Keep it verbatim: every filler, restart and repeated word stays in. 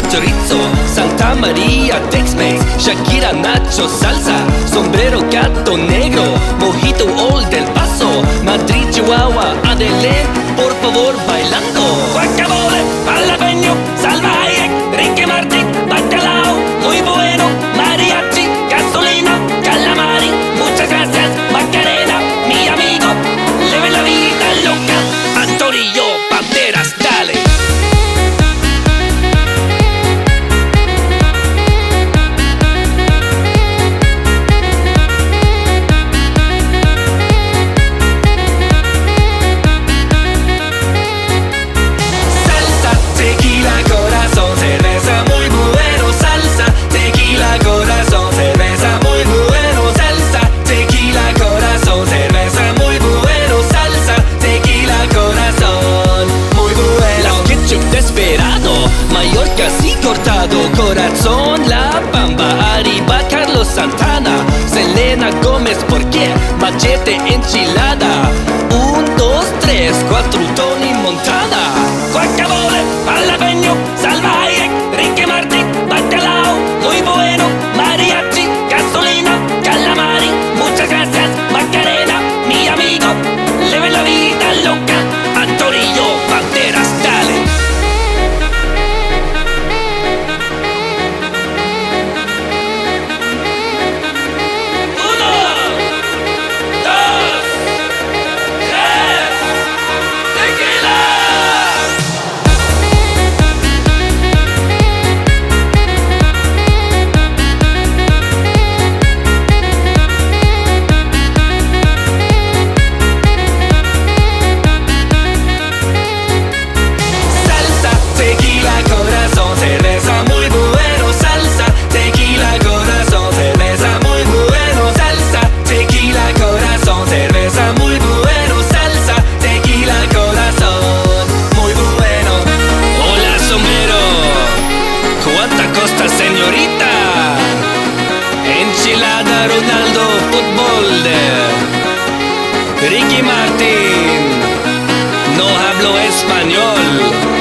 chorizo, Santa María, Tex-Mex, Shakira, Nacho, salsa, sombrero, gato negro, mojito, Old del Paso, Madrid, Chihuahua, Adelén, por favor, bailando. Guacamole, jalapeño, salvaje, Ricky Martin, bacalao, muy bueno, mariachi, gasolina, calamari, muchas gracias, Macarena, mi amigo, leve la vida loca, a Torillo, Banderas, dale. Corazón, La Bamba, arriba Carlos Santana, Selena Gómez, ¿por qué? Machete, enchilada, un, dos, tres, cuatro, Tony Montana. Guacamole, jalapeño, salvaje, Ricky Martin, bacalao, muy bueno, mariachi, gasolina, calamari, muchas gracias, Macarena, mi amigo, leve la vida loca, a Torillo, Banderas, dale. Señorita, enchilada, Ronaldo, fútbol de Ricky Martin, no hablo español.